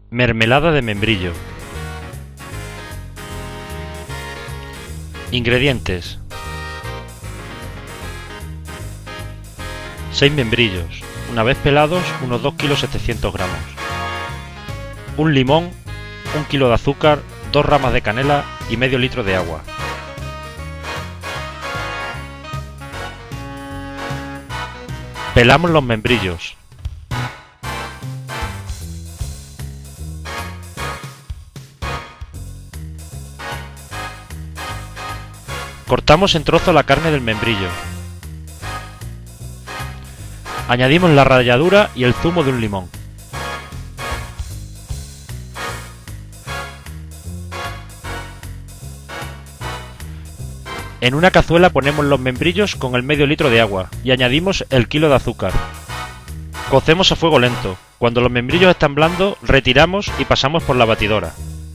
Mermelada de membrillo. Ingredientes: 6 membrillos, una vez pelados unos 2 kg 700 gramos, un limón, 1 kg de azúcar, 2 ramas de canela y medio litro de agua. Pelamos los membrillos. Cortamos en trozos la carne del membrillo. Añadimos la ralladura y el zumo de un limón. En una cazuela ponemos los membrillos con el medio litro de agua y añadimos el kilo de azúcar. Cocemos a fuego lento. Cuando los membrillos están blandos, retiramos y pasamos por la batidora.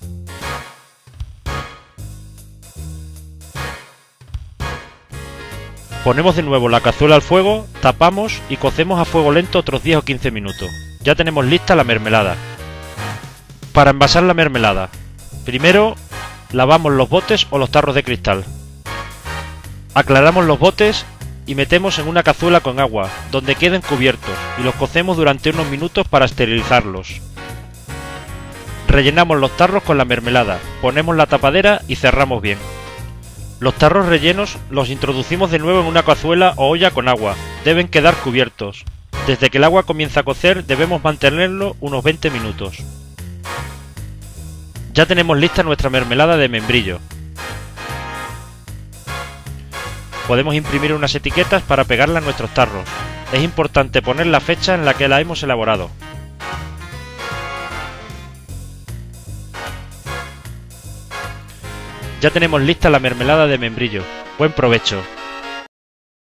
Ponemos de nuevo la cazuela al fuego, tapamos y cocemos a fuego lento otros 10 o 15 minutos. Ya tenemos lista la mermelada. Para envasar la mermelada, primero lavamos los botes o los tarros de cristal. Aclaramos los botes y metemos en una cazuela con agua, donde queden cubiertos, y los cocemos durante unos minutos para esterilizarlos. Rellenamos los tarros con la mermelada, ponemos la tapadera y cerramos bien. Los tarros rellenos los introducimos de nuevo en una cazuela o olla con agua. Deben quedar cubiertos. Desde que el agua comienza a cocer debemos mantenerlo unos 20 minutos. Ya tenemos lista nuestra mermelada de membrillo. Podemos imprimir unas etiquetas para pegarla en nuestros tarros. Es importante poner la fecha en la que la hemos elaborado. Ya tenemos lista la mermelada de membrillo. Buen provecho.